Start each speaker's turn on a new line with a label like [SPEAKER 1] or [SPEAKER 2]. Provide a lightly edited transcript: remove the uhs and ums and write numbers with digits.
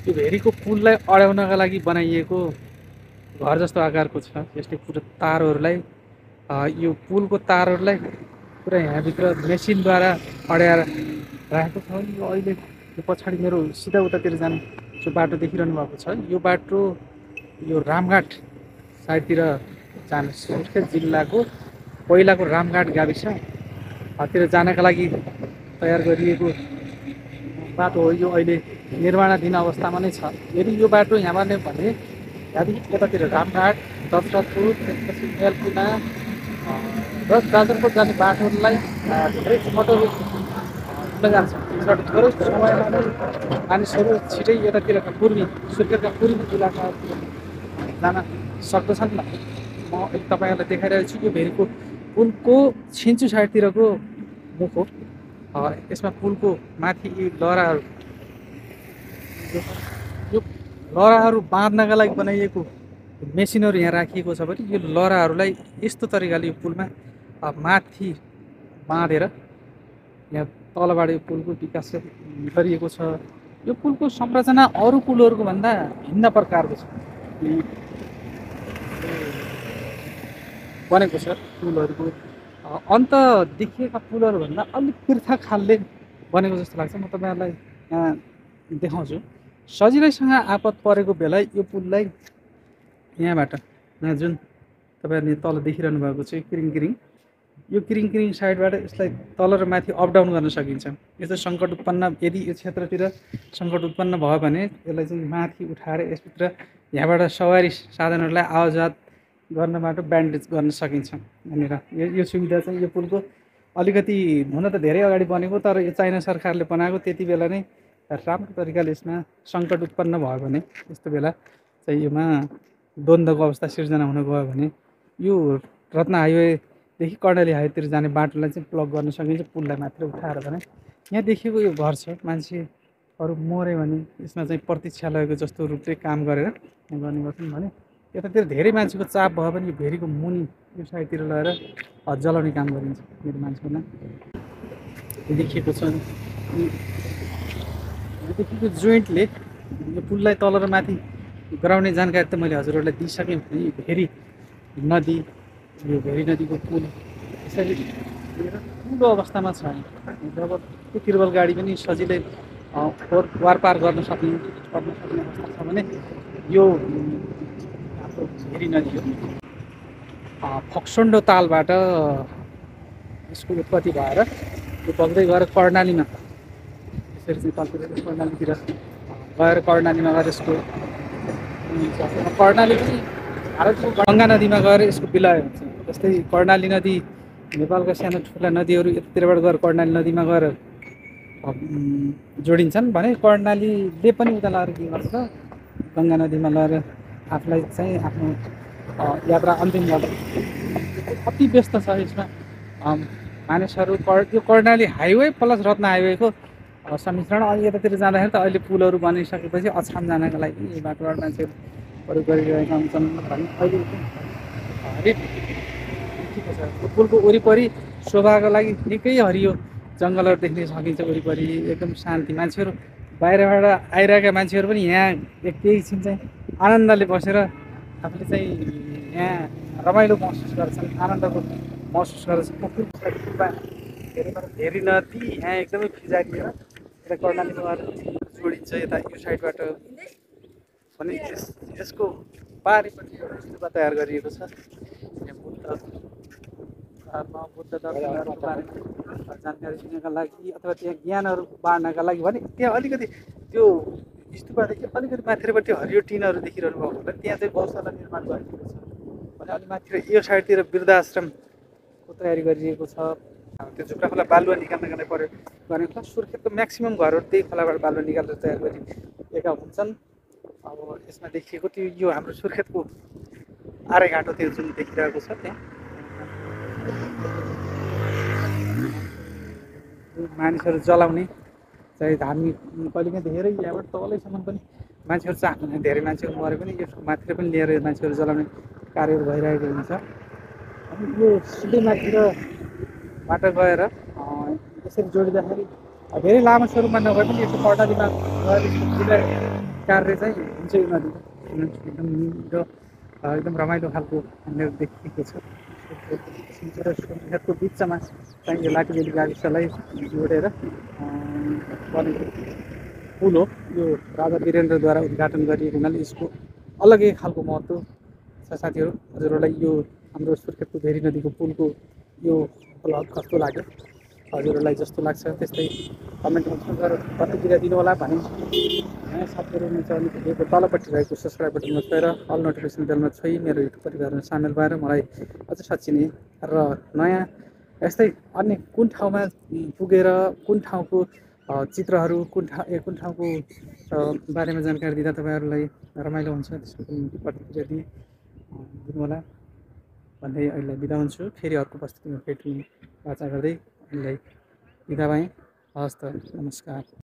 [SPEAKER 1] यो भेरीको पुललाई अड्याउनका लागि बनाइएको घर जस्तो आकारको छ। यसले पुरा तारहरूलाई यो पुलको तारहरूलाई पुरा यहाँभित्र मेसिनद्वारा अड्याएर राखेको छ। यो अहिले यो पछाडि मेरो सिधा उतातिर जाने जो बाटो देखिरहनु भएको छ, यो बाटो यो रामघाट साइडतिर जाने सुर्खेत जिल्लाको पहिलाको रामघाट गाविस तिर जानका लागि तयार गरिएको बाटो हो। यो अहिले निर्माणाधीन अवस्थामा नै छ। यदि यो बाटो यहाँबाट नै भने यहाँदेखि यतातिर रामघाट, दशरथपुर, त्यसपछि मेलकुना र जाजरकोट जाने बाटोहरूलाई धेरै छोटो हुन जान्छ। त्यसबाट थोरै समयमा नै मानिसहरू छिटै यतातिरका पूर्वी सुर्खेतका पूर्वी इलाका जान सक्दछन्। म तपाईँहरूलाई देखाइरहेको छु। यो भेरीको पुलको छिन्चु साइडतिरको मुख हो। यसमा पुलको माथि यी लहराहरू यो लहराहरू बाँध्नका लागि बनाइएको मेसिनहरू यहाँ राखिएको छ भने यो लहराहरूलाई यस्तो तरिकाले यो पुलमा माथि बाँधेर यहाँ तलबाट यो पुलको विकास गरिएको छ। यो पुलको संरचना अरू पुलहरूको भन्दा भिन्न प्रकारको छ बनेको छ। पुलहरूको अन्त देखिएका पुलहरूभन्दा अलिक पृथक खालले बनेको जस्तो लाग्छ। म तपाईँहरूलाई यहाँ देखाउँछु। सजिलैसँग आपत परेको बेला यो पुललाई यहाँबाट यहाँ जुन तपाईँहरूले तल देखिरहनु भएको छ यो किरिङ किरिङ साइडबाट यसलाई तल र माथि अप डाउन गर्न सकिन्छ। यस्तो सङ्कट उत्पन्न यदि यो क्षेत्रतिर सङ्कट उत्पन्न भयो भने यसलाई चाहिँ माथि उठाएर यसभित्र यहाँबाट सवारी साधनहरूलाई आवाजात गर्नबाट ब्यान्डेज गर्न सकिन्छ भनेर यो सुविधा चाहिँ यो पुलको अलिकति हुन त धेरै अगाडि बनेको, तर यो चाइना सरकारले बनाएको त्यति बेला नै राम्रो तरिकाले यसमा सङ्कट उत्पन्न भयो भने यस्तो बेला चाहिँ योमा द्वन्द्वको अवस्था सिर्जना हुन गयो भने यो रत्न हाइवेदेखि कर्णाली हाइवेतिर जाने बाटोलाई चाहिँ प्लग गर्न सकिन्छ पुललाई मात्र उठाएर भने। यहाँ देखिएको यो घर छ, मान्छेहरू मऱ्यो भने यसमा चाहिँ प्रतीक्षालयको जस्तो रूपले काम गरेर गर्ने गर्छन् भने यतातिर धेरै मान्छेको चाप भयो भने यो भेरीको मुनि यो साइडतिर लगेर जलाउने काम गरिन्छ। मेरो मान्छेको नाम देखिएको छ। देखिएको जोइन्टले यो पुललाई तल र माथि गराउने जानकारी त मैले हजुरहरूलाई दिइसकेँ भने भेरी नदी यो भेरी नदीको पुल यसरी ठुलो अवस्थामा छ। जब त्यो तिर्वल गाडी पनि सजिलै वारपार गर्न सक्ने अवस्था छ भने यो हाम्रो भेरी नदी हो। फक्सोन्डो तालबाट यसको उत्पत्ति भएर यो बग्दै गएर कर्णालीमा यसरी चाहिँ तलतिर कर्णालीतिर गएर कर्णालीमा गएर यसको कर्णाली पनि भारतको गङ्गा नदीमा गएर यसको विलय हुन्छ। जस्तै कर्णाली नदी नेपालका सानो ठुला नदीहरू यतातिरबाट गएर कर्णाली नदीमा गएर जोडिन्छन् भने कर्णालीले पनि उता लगेर के गर्छ गङ्गा नदीमा लगेर आफूलाई चाहिँ आफ्नो यात्रा अन्तिम गर्छ। अति व्यस्त छ यसमा मानिसहरू। यो कर्णाली हाइवे प्लस रत्न हाइवेको सम्मिश्रण। अनि यतातिर जाँदाखेरि त अहिले पुलहरू बनिसकेपछि अछाम जानको लागि यो बाटोबाट मान्छेहरू प्रयोग गरिरहेका हुन्छन् भने अहिले हरित ठिकै छ। यो पुलको वरिपरि शोभाको लागि निकै हरियो जङ्गलहरू देख्न सकिन्छ। वरिपरि एकदम शान्ति। मान्छेहरू बाहिरबाट आइरहेका मान्छेहरू पनि यहाँ एकैछिन चाहिँ आनन्दले बसेर आफूले चाहिँ यहाँ रमाइलो महसुस गर्छन्, आनन्दको महसुस गर्छन्। भेरी नदी यहाँ एकदमै फिजारिएर यता कर्णालीमा गएर जोडिन्छ। यता यो साइडबाट भने यसको पारिपट्टि एउटा स्तूपा तयार गरिएको छ। यहाँ बुद्ध दर्शनहरूको बारेमा जानकारी दिनका लागि अथवा त्यहाँ ज्ञानहरू बाँड्नका लागि भने त्यहाँ अलिकति त्यो स्तूपादेखि अलिकति माथिपट्टि हरियो टिनहरू देखिरहनु भएको हुँदा त्यहाँ चाहिँ गौशाला निर्माण गरिएको छ भने अलि माथि यो साइडतिर वृद्धाश्रमको तयारी गरिएको छ। त्यो झुक्रा खोला बालुवा निकाल्नका लागि प्रयोग गरेको छ। सुर्खेतको म्याक्सिमम् घरहरू त्यही खोलाबाट बालुवा निकालेर तयार गरिएका हुन्छन्। अब यसमा देखिएको त्यो यो हाम्रो सुर्खेतको आरेघाटो त्यो जुन देखिरहेको छ त्यहाँ मानिसहरू जलाउने चाहिँ धार्मिक कहिलेकाहीँ धेरै यहाँबाट तलैसम्म पनि मान्छेहरू चाहनु धेरै मान्छेहरू मरे पनि यसको माथितिर पनि लिएर मान्छेहरू जलाउने कार्यहरू भइरहेको हुन्छ। अनि यो सिधै माथिबाट गएर यसरी जोडिँदाखेरि धेरै लामो स्वरूपमा नभए पनि यसो कर्णालीमा गएर कार्य चाहिँ हुन्छ यो नदीको एकदम मिठो एकदम रमाइलो खालको हामीले देखेको छ र सोनघाटको बिचमा चाहिँ यो लाटेबेली गाविसलाई जोडेर बनेको पुल हो यो राजा वीरेन्द्रद्वारा उद्घाटन गरिएको हुनाले यसको अलग्गै खालको महत्त्व छ साथीहरू हजुरहरूलाई यो हाम्रो सुर्खेतको भेरी नदीको पुलको यो भ्लग कस्तो लाग्यो हजुरहरूलाई जस्तो लाग्छ त्यस्तै कमेन्टमा गरेर प्रतिक्रिया दिनु होला भने नयाँ साथीहरू हुनुहुन्छ भने भिडियोको तलपट्टि रहेको सब्सक्राइब बटनमा छोएर अल नोटिफिकेसन बेलमा छोई मेरो युट्युब परिवारमा सामेल भएर मलाई अझ साँच्चिने र नयाँ यस्तै अन्य कुन ठाउँमा पुगेर कुन ठाउँको चित्रहरू कुन ठाउँको बारेमा जानकारी दिँदा तपाईँहरूलाई रमाइलो हुन्छ त्यसको पनि प्रतिक्रिया दिनु होला भन्दै अहिले बिदा हुन्छु फेरि अर्को प्रस्तुतिमा भेट्ने बाचा गर्दै अहिले बिदा भएँ हवस् त नमस्कार